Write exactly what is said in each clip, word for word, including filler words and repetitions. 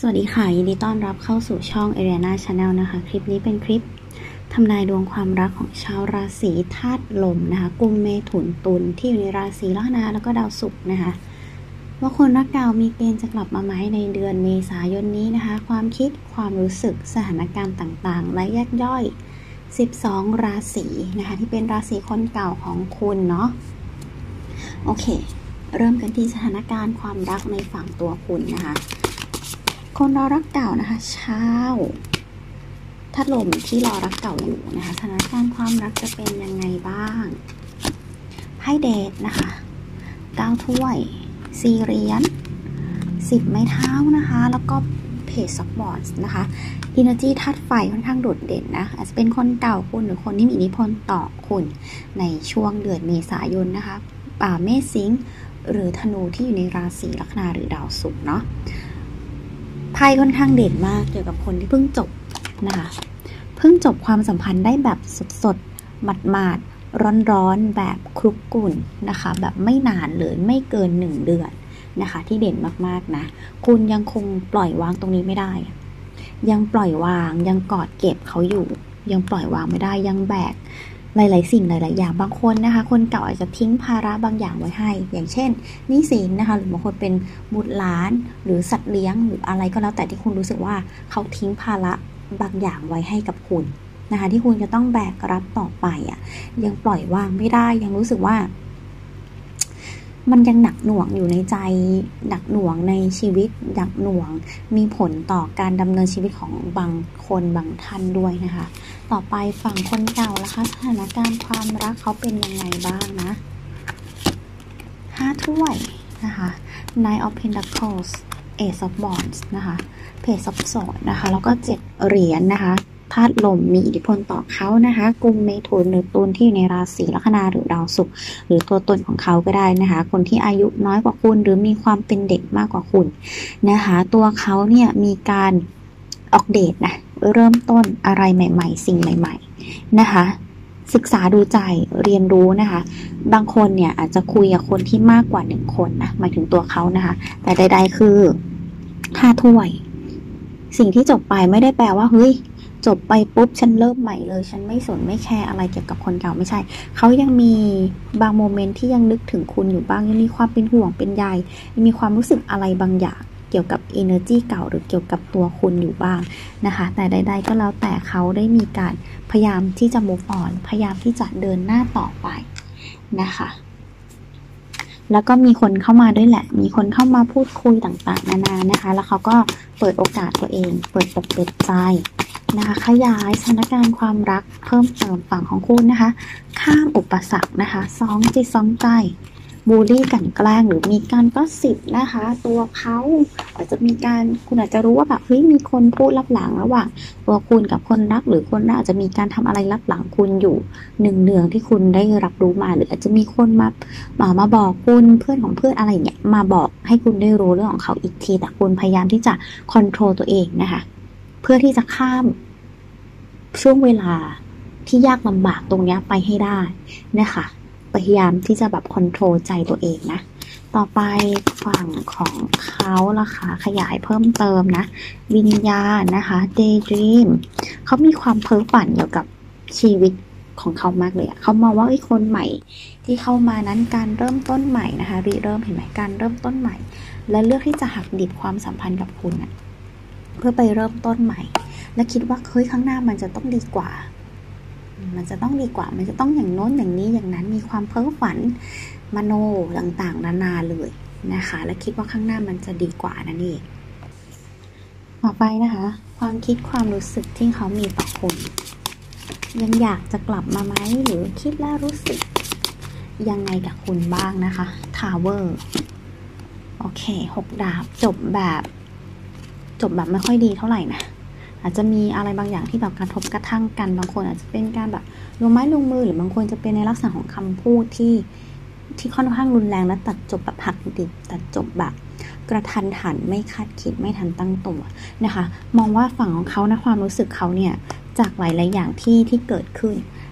สวัสดีค่ะยินดีต้อนรับเข้าสู่ช่อง Ariana Channel นะคะคลิปนี้เป็นคลิปทำนายดวงความรักของชาวราศีธาตุลมนะคะกุมเมถุนตุลที่อยู่ในราศีลัคนาแล้วก็ดาวศุกร์นะคะว่าคนรักเก่ามีเกณฑ์จะกลับมาไหมในเดือนเมษายนนี้นะคะความคิดความรู้สึกสถานการณ์ต่างๆและแยกย่อยสิบสองราศีนะคะที่เป็นราศีคนเก่าของคุณเนาะโอเคเริ่มกันที่สถานการณ์ความรักในฝั่งตัวคุณนะคะคนรอรักเก่านะคะชาวธาตุลมที่รอรักเก่าอยู่นะคะสถานการณ์ความรักจะเป็นยังไงบ้างไพ่เดทนะคะเก้าถ้วยสี่เหรียญสิบไม้เท้านะคะแล้วก็เพจซัพพอร์ตนะคะอินเนอร์จีธาตุไฟค่อนข้างโดดเด่นนะอาจจะเป็นคนเก่าคุณหรือคนที่มีอิทธิพลต่อคุณในช่วงเดือนเมษายนนะคะป่าเมษสิงห์หรือธนูที่อยู่ในราศีลัคนาหรือดาวศุกร์เนาะไพ่ค่อนข้างเด่นมากเกี่ยวกับคนที่เพิ่งจบนะคะเพิ่งจบความสัมพันธ์ได้แบบสดๆหมาดๆร้อนๆแบบคลุกกลุ่นนะคะแบบไม่นานเลยไม่เกินหนึ่งเดือนนะคะที่เด่นมากๆนะคุณยังคงปล่อยวางตรงนี้ไม่ได้ยังปล่อยวางยังกอดเก็บเขาอยู่ยังปล่อยวางไม่ได้ยังแบกหลายๆสิ่งหลายๆอย่างบางคนนะคะคนเก่าอาจจะทิ้งภาระบางอย่างไว้ให้อย่างเช่นหนี้สินนะคะหรือบางคนเป็นบุตรหลานหรือสัตว์เลี้ยงหรืออะไรก็แล้วแต่ที่คุณรู้สึกว่าเขาทิ้งภาระบางอย่างไว้ให้กับคุณนะคะที่คุณจะต้องแบกรับต่อไปอ่ะยังปล่อยวางไม่ได้ยังรู้สึกว่ามันยังหนักหน่วงอยู่ในใจหนักหน่วงในชีวิตหนักหน่วงมีผลต่อการดำเนินชีวิตของบางคนบางท่านด้วยนะคะต่อไปฝั่งคนเก่าล่ะคะสถานการณ์ความรักเขาเป็นยังไงบ้างนะห้าถ้วยนะคะ Nine of Pentacles Ace of Wands นะคะ Page of Swords นะคะแล้วก็เจ็ดเหรียญ นะคะธาตุลมมีอิทธิพลต่อเขานะคะกุมเมถุนหรือตุลที่อยู่ในราศีลัคนาหรือดาวศุกร์หรือตัวตนของเขาก็ได้นะคะคนที่อายุน้อยกว่าคุณหรือมีความเป็นเด็กมากกว่าคุณนะคะตัวเขาเนี่ยมีการออกเดทนะเริ่มต้นอะไรใหม่ๆสิ่งใหม่ๆนะคะศึกษาดูใจเรียนรู้นะคะบางคนเนี่ยอาจจะคุยกับคนที่มากกว่าหนึ่งคนนะหมายถึงตัวเขานะคะแต่ใดๆคือห้าถ้วยสิ่งที่จบไปไม่ได้แปลว่าเฮ้ยจบไปปุ๊บฉันเริ่มใหม่เลยฉันไม่สนไม่แคร์อะไรเกี่ยวกับคนเก่าไม่ใช่เขายังมีบางโมเมนต์ที่ยังนึกถึงคุณอยู่บ้างยังมีความเป็นห่วงเป็นใยยังมีความรู้สึกอะไรบางอย่างเกี่ยวกับ energy เก่าหรือเกี่ยวกับตัวคุณอยู่บ้างนะคะแต่ใดๆก็แล้วแต่เขาได้มีการพยายามที่จะ move on พยายามที่จะเดินหน้าต่อไปนะคะแล้วก็มีคนเข้ามาด้วยแหละมีคนเข้ามาพูดคุยต่างๆนานานะคะแล้วเขาก็เปิดโอกาสตัวเองเปิดอกเปิดใจนะคะขยายสถานการณ์ความรักเพิ่มเติมฝั่งของคุณนะคะข้ามอุปสรรคนะคะสองจิตสองใจบูลลี่กันแกล้งหรือมีการก็สิบนะคะตัวเขาอาจจะมีการคุณอาจจะรู้ว่าแบบเฮ้ยมีคนพูดลับหลังระหว่างตัวคุณกับคนรักหรือคนรักอาจจะมีการทำอะไรลับหลังคุณอยู่หนึ่งเดือนที่คุณได้รับรู้มาหรืออาจจะมีคนมามาบอกคุณเพื่อนของเพื่อนอะไรเงี้ยมาบอกให้คุณได้รู้เรื่องของเขาอีกทีแต่คุณพยายามที่จะคอนโทรลตัวเองนะคะเพื่อที่จะข้ามช่วงเวลาที่ยากลำบากตรงนี้ไปให้ได้นะคะพยายามที่จะแบบคอนโทรลใจตัวเองนะต่อไปฝั่งของเขาล่ะค่ะขยายเพิ่มเติมนะวิญญาณนะคะ Daydream เขามีความเพ้อฝันเกี่ยวกับชีวิตของเขามากเลยเขามองว่าไอ้คนใหม่ที่เข้ามานั้นการเริ่มต้นใหม่นะคะริเริ่มเห็นไหมการเริ่มต้นใหม่และเลือกที่จะหักดิบความสัมพันธ์กับคุณนะเพื่อไปเริ่มต้นใหม่และคิดว่าเฮ้ยข้างหน้ามันจะต้องดีกว่ามันจะต้องดีกว่ามันจะต้องอย่างโน้นอย่างนี้อย่างนั้นมีความเพ้อฝันมโนต่างๆนานาเลยนะคะและคิดว่าข้างหน้ามันจะดีกว่านั่นเองต่อไปนะคะความคิดความรู้สึกที่เขามีต่อคุณยังอยากจะกลับมาไหมหรือคิดแล้วรู้สึกยังไงกับคุณบ้างนะคะทาวเวอร์โอเคหกดาบจบแบบจบแบบไม่ค่อยดีเท่าไหร่นะอาจจะมีอะไรบางอย่างที่แบบกระทบกระทั่งกันบางคนอาจจะเป็นการแบบลงไม้ลงมือหรือบางคนจะเป็นในลักษณะของคำพูดที่ที่ค่อนข้างรุนแรงและตัดจบแบบหักดิบตัดจบแบบกระทันหันไม่คาดคิดไม่ทันตั้งตัวนะคะมองว่าฝั่งของเขานะความรู้สึกเขาเนี่ยจากหลายๆอย่างที่ที่เกิดขึ้น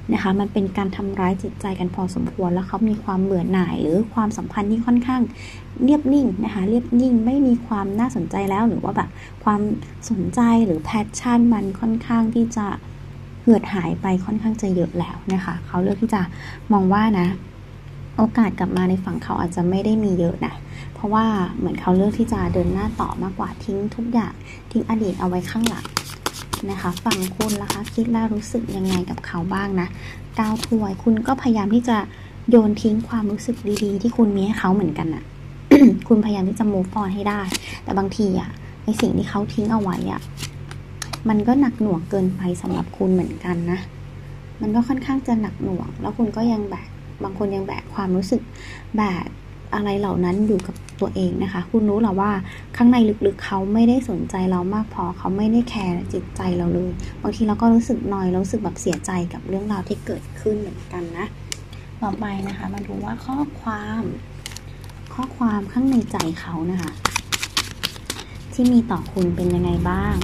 นะคะมันเป็นการทำร้ายจิตใจกันพอสมควรแล้วเขามีความเบื่อหน่ายหรือความสัมพันธ์ที่ค่อนข้างเรียบนิ่งนะคะเรียบนิ่งไม่มีความน่าสนใจแล้วหรือว่าแบบความสนใจหรือแพชชั่นมันค่อนข้างที่จะเหือดหายไปค่อนข้างจะเยอะแล้วนะคะเขาเลือกที่จะมองว่านะโอกาสกลับมาในฝั่งเขาอาจจะไม่ได้มีเยอะนะเพราะว่าเหมือนเขาเลือกที่จะเดินหน้าต่อมากกว่าทิ้งทุกอย่างทิ้งอดีตเอาไว้ข้างหลังนะคะฝั่งคุณล่ะคะคิดและรู้สึกยังไงกับเขาบ้างนะก้าวถ้วยคุณก็พยายามที่จะโยนทิ้งความรู้สึกดีๆที่คุณมีให้เขาเหมือนกันน่ะ คุณพยายามที่จะ move on ให้ได้แต่บางทีอ่ะในสิ่งที่เขาทิ้งเอาไว้อ่ะมันก็หนักหน่วงเกินไปสำหรับคุณเหมือนกันนะมันก็ค่อนข้างจะหนักหน่วงแล้วคุณก็ยังแบกบางคนยังแบกความรู้สึกแบกอะไรเหล่านั้นอยู่กับตัวเองนะคะคุณรู้หรอว่าข้างในลึกๆเขาไม่ได้สนใจเรามากพอเขาไม่ได้แคร์จิตใจเราเลยบางทีเราก็รู้สึกนอยรู้สึกแบบเสียใจกับเรื่องราวที่เกิดขึ้นเหมือนกันนะต่อไปนะคะมาดูว่าข้อความข้อความข้างในใจเขานะคะที่มีต่อคุณเป็นยังไงบ้าง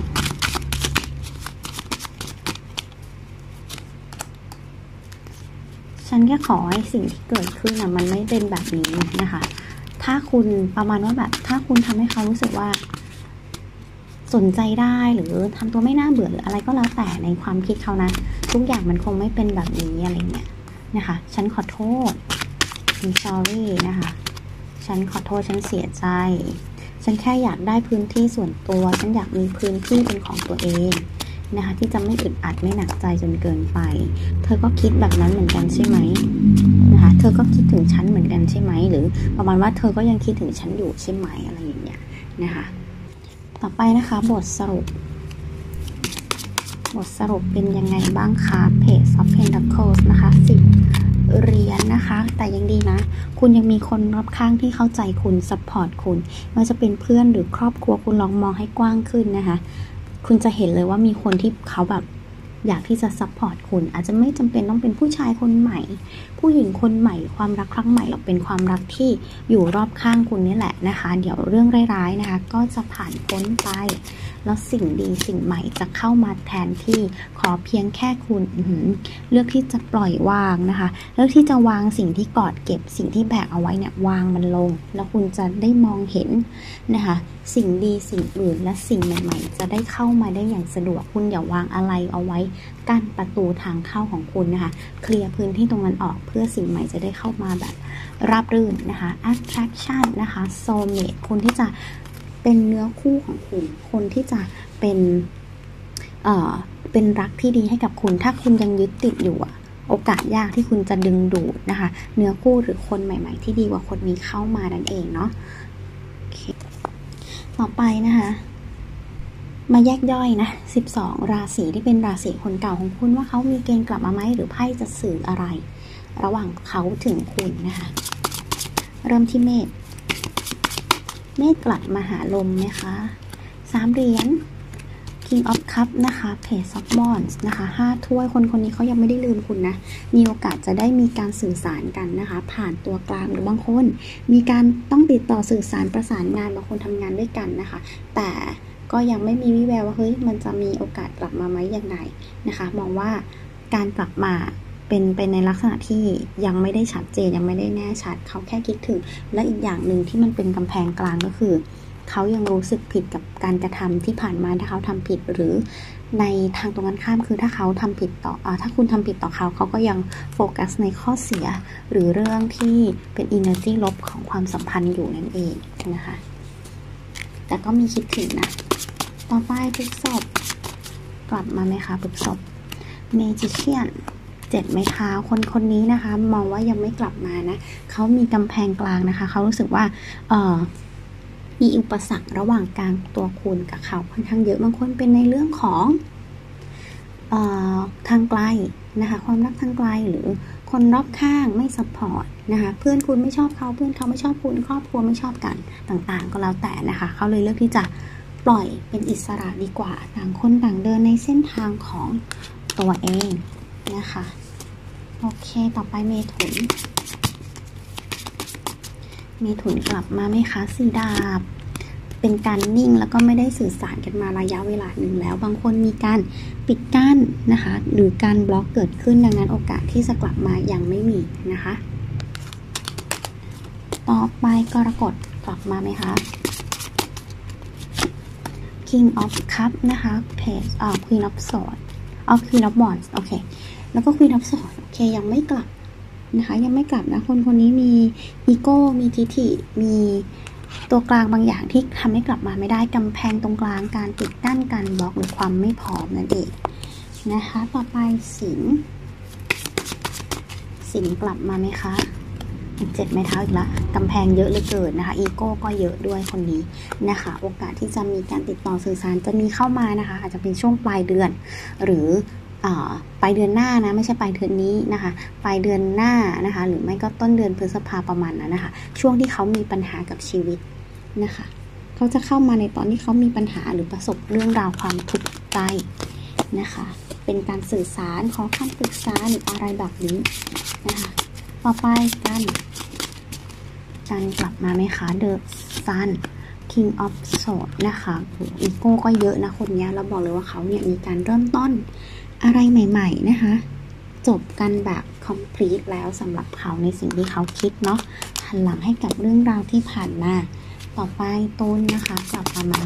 ฉันแค่ขอให้สิ่งที่เกิดขึ้นนะมันไม่เป็นแบบนี้นะคะถ้าคุณประมาณว่าแบบถ้าคุณทำให้เขารู้สึกว่าสนใจได้หรือทำตัวไม่น่าเบื่อหรืออะไรก็แล้วแต่ในความคิดเขานะทุกอย่างมันคงไม่เป็นแบบนี้อะไรเงี้ยนะคะฉันขอโทษ I'm sorry นะคะฉันขอโทษฉันเสียใจฉันแค่อยากได้พื้นที่ส่วนตัวฉันอยากมีพื้นที่เป็นของตัวเองนะคะที่จะไม่อึดอัดไม่หนักใจจนเกินไปเธอก็คิดแบบนั้นเหมือนกันใช่ไหมนะคะเธอก็คิดถึงฉันเหมือนกันใช่ไหมหรือประมาณว่าเธอก็ยังคิดถึงฉันอยู่ใช่ไหมอะไรอย่างเงี้ยนะคะต่อไปนะคะบทสรุปบทสรุปเป็นยังไงบ้างคะเพจ of Pentacles นะคะสิบเหรียญ นะคะแต่ยังดีนะคุณยังมีคนรอบข้างที่เข้าใจคุณซัพพอร์ตคุณไม่ว่าจะเป็นเพื่อนหรือครอบครัวคุณลองมองให้กว้างขึ้นนะคะคุณจะเห็นเลยว่ามีคนที่เขาแบบอยากที่จะซัพพอร์ตคุณอาจจะไม่จำเป็นต้องเป็นผู้ชายคนใหม่ผู้หญิงคนใหม่ความรักครั้งใหม่หรอกเป็นความรักที่อยู่รอบข้างคุณนี่แหละนะคะเดี๋ยวเรื่องร้ายๆนะคะก็จะผ่านพ้นไปแล้วสิ่งดีสิ่งใหม่จะเข้ามาแทนที่ขอเพียงแค่คุณเลือกที่จะปล่อยวางนะคะเลือกที่จะวางสิ่งที่กอดเก็บสิ่งที่แบกเอาไว้เนี่ยวางมันลงแล้วคุณจะได้มองเห็นนะคะสิ่งดีสิ่งอื่นและสิ่งใหม่ๆจะได้เข้ามาได้อย่างสะดวกคุณอย่าวางอะไรเอาไว้กั้นประตูทางเข้าของคุณนะคะเคลียร์พื้นที่ตรงนั้นออกเพื่อสิ่งใหม่จะได้เข้ามาแบบราบรื่นนะคะ attraction นะคะ soulmate คนที่จะเป็นเนื้อคู่ของคุณคนที่จะเป็นเอ่อเป็นรักที่ดีให้กับคุณถ้าคุณยังยึดติดอยู่อะโอกาสยากที่คุณจะดึงดูดนะคะเนื้อคู่หรือคนใหม่ๆที่ดีกว่าคนนี้เข้ามานั่นเองเนาะ okay. ต่อไปนะคะมาแยกย่อยนะสิบสองราศีที่เป็นราศีคนเก่าของคุณว่าเขามีเกณฑ์กลับมาไหมหรือไพ่จะสื่ออะไรระหว่างเขาถึงคุณนะคะเริ่มที่เมษเมษกลับมาหาลมไหมคะสามเหรียญ King of Cup นะคะ Page of Wands นะคะห้าถ้วยคนคนนี้เขายังไม่ได้ลืมคุณนะมีโอกาสจะได้มีการสื่อสารกันนะคะผ่านตัวกลางหรือบางคนมีการต้องติดต่อสื่อสารประสานงานบางคนทำงานด้วยกันนะคะแต่ก็ยังไม่มีวิแววว่าเฮ้ยมันจะมีโอกาสกลับมาไหมยังไงนะคะมองว่าการกลับมาเป็นเป็นในลักษณะที่ยังไม่ได้ชัดเจนยังไม่ได้แน่ชัดเขาแค่คิดถึงและอีกอย่างหนึ่งที่มันเป็นกำแพงกลางก็คือเขายังรู้สึกผิดกับการกระทำที่ผ่านมาถ้าเขาทำผิดหรือในทางตรงกันข้ามคือถ้าเขาทำผิดต่ออ่าถ้าคุณทำผิดต่อเขาเขาก็ยังโฟกัสในข้อเสียหรือเรื่องที่เป็น energy ลบของความสัมพันธ์อยู่นั่นเองนะคะแต่ก็มีคิดถึงนะต่อไปพฤษภกลับมาไหมคะพฤษภ Magician เจ็ดไม้เท้าคนคนนี้นะคะมองว่ายังไม่กลับมานะเขามีกำแพงกลางนะคะเขารู้สึกว่าเอ่อมีอุปสรรคระหว่างกลางตัวคุณกับเขาค่อนข้างเยอะบางคนเป็นในเรื่องของเอ่อทางไกลนะคะความรักทางไกลหรือคนรอบข้างไม่ซัพพอร์ตนะคะเพื่อนคุณไม่ชอบเขาเพื่อนเขาไม่ชอบคุณครอบครัวไม่ชอบกันต่างๆก็แล้วแต่นะคะเขาเลยเลือกที่จะปล่อยเป็นอิสระดีกว่าต่างคนต่างเดินในเส้นทางของตัวเองนะคะโอเคต่อไปเมถุนเมถุนกลับมาไหมคะสี่ดาบเป็นการนิ่งแล้วก็ไม่ได้สื่อสารกันมาระยะเวลาหนึ่งแล้วบางคนมีการปิดกั้นนะคะหรือการบล็อกเกิดขึ้นดังนั้นโอกาสที่จะกลับมายังไม่มีนะคะต่อไปกรกฎกลับมาไหมคะ King of Cup นะคะ Page อ่า Queen of Swords อ๋อ Queen of Wands โอเคแล้วก็ Queen of Swords โอเคยังไม่กลับนะคะยังไม่กลับนะคนคนนี้มีอีโก้มีทิฐิมีตัวกลางบางอย่างที่ทำให้กลับมาไม่ได้กำแพงตรงกลางการปิดกั้นการบล็อกหรือความไม่พร้อมนั่นเองนะคะต่อไปสิงห์สิงห์กลับมาไหมคะเจ็บไม้เท้าอีกละกำแพงเยอะเหลือเกินนะคะอีโก้ก็เยอะด้วยคนนี้นะคะโอกาสที่จะมีการติดต่อสื่อสารจะมีเข้ามานะคะอาจจะเป็นช่วงปลายเดือนหรือปลายเดือนหน้านะไม่ใช่ปลายเดือนนี้นะคะปลายเดือนหน้านะคะหรือไม่ก็ต้นเดือนพฤษภาประมาณนั้นนะคะช่วงที่เขามีปัญหากับชีวิตนะคะเขาจะเข้ามาในตอนที่เขามีปัญหาหรือประสบเรื่องราวความทุกข์ใจนะคะเป็นการสื่อสารขอคำปรึกษาหรืออะไรแบบนี้นะคะต่อไปกันการกลับมาไหมคะเดอะซัน King of Swords นะคะอีโก้ก็เยอะนะคนนี้เราบอกเลยว่าเขาเนี่ยมีการเริ่มต้นอะไรใหม่ๆนะคะจบกันแบบ complete แล้วสำหรับเขาในสิ่งที่เขาคิดเนาะหันหลังให้กับเรื่องราวที่ผ่านมาต่อไปตุลนะคะกลับมาไหม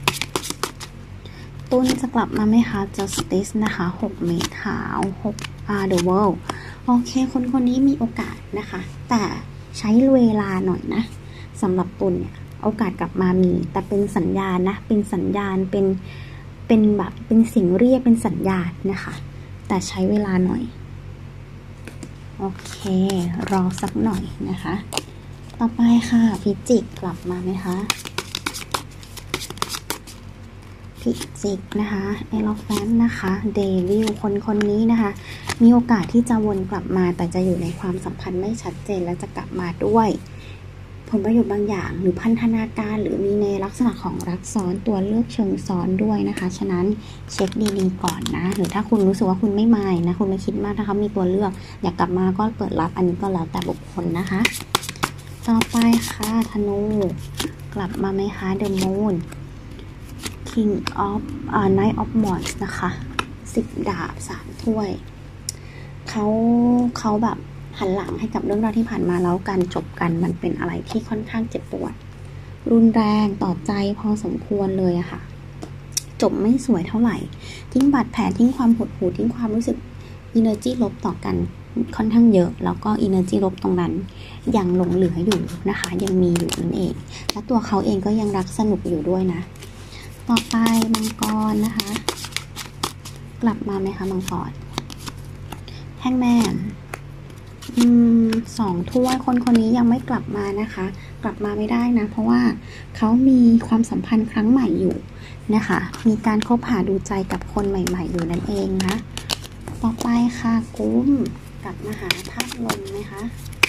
ตุลจะกลับมาไหมคะ Justice นะคะหกไม้เท้าหกอ่า The World โอเคคนคนนี้มีโอกาสนะคะแต่ใช้เวลาหน่อยนะสำหรับตุลเนี่ยโอกาสกลับมามีแต่เป็นสัญญาณนะเป็นสัญญาณเป็นเป็นแบบเป็นสิ่งเรียกเป็นสัญญาณนะคะแต่ใช้เวลาหน่อยโอเครอสักหน่อยนะคะต่อไปค่ะพิจิกกลับมาไหมคะพิจิกนะคะเอโลแฟนต์นะคะเดวิลคนคนนี้นะคะมีโอกาสที่จะวนกลับมาแต่จะอยู่ในความสัมพันธ์ไม่ชัดเจนและจะกลับมาด้วยผลประโยชน์บางอย่างหรือพันธนาการหรือมีในลักษณะของรักซ้อนตัวเลือกเชิงซ้อนด้วยนะคะฉะนั้นเช็คดีๆก่อนนะหรือถ้าคุณรู้สึกว่าคุณไม่มายนะคุณไม่คิดมากถ้าเขามีตัวเลือกอยากกลับมาก็เปิดรับอันนี้ก็แล้วแต่บุคคลนะคะต่อไปค่ะธนูกลับมาไหมคะ The Moon King of อ่า Knight of Wands นะคะสิบดาบสามถ้วยเขาเขาแบบหันหลังให้กับเรื่องราวที่ผ่านมาแล้วการจบกันมันเป็นอะไรที่ค่อนข้างเจ็บปวดรุนแรงต่อใจพอสมควรเลยอะค่ะจบไม่สวยเท่าไหร่ทิ้งบาดแผลทิ้งความหดหู่ทิ้งความรู้สึก energy ลบต่อกันค่อนข้างเยอะแล้วก็ energy ลบตรงนั้นยังหลงเหลืออยู่นะคะยังมีอยู่นั่นเองและตัวเขาเองก็ยังรักสนุกอยู่ด้วยนะต่อไปมังกรนะคะกลับมาไหมคะมังกรแฮงแมนอืมสองถ้วยคนคนนี้ยังไม่กลับมานะคะกลับมาไม่ได้นะเพราะว่าเขามีความสัมพันธ์ครั้งใหม่อยู่นะคะมีการคบหาดูใจกับคนใหม่ๆอยู่นั่นเองนะต่อไปค่ะกุมกลับมาหาธาตุลมไหมคะ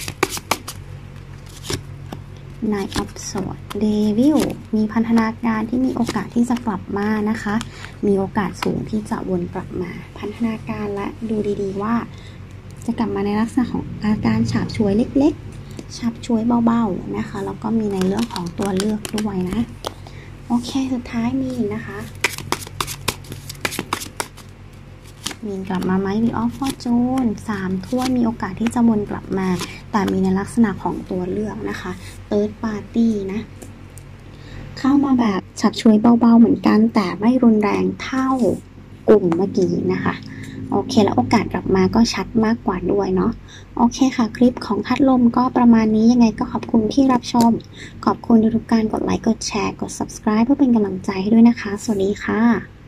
Knight of Swords Devil มีพันธนาการที่มีโอกาสที่จะกลับมานะคะมีโอกาสสูงที่จะวนกลับมาพันธนาการและดูดีๆว่าจะกลับมาในลักษณะของอาการฉาบฉวยเล็กๆฉาบฉวยเบาๆนะคะแล้วก็มีในเรื่องของตัวเลือกด้วยนะโอเคสุดท้ายมีนะคะมีกลับมาไหมมีออฟฟอร์จูนสามถ้วยมีโอกาสที่จะวนกลับมาแต่มีในลักษณะของตัวเลือกนะคะเติร์ดปาร์ตี้นะเข้ามาแบบฉับฉวยเบาๆเหมือนกันแต่ไม่รุนแรงเท่ากลุ่มเมื่อกี้นะคะโอเคแล้วโอกาสกลับมาก็ชัดมากกว่าด้วยเนาะโอเคค่ะคลิปของธาตุลมก็ประมาณนี้ยังไงก็ขอบคุณที่รับชมขอบคุณทุกการกดไลค์กดแชร์กด ซับสไครบ์ เพื่อเป็นกำลังใจให้ด้วยนะคะสวัสดีค่ะ